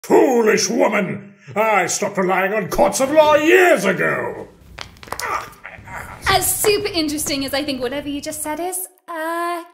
Foolish woman! I stopped relying on courts of law years ago! As super interesting as I think whatever you just said is,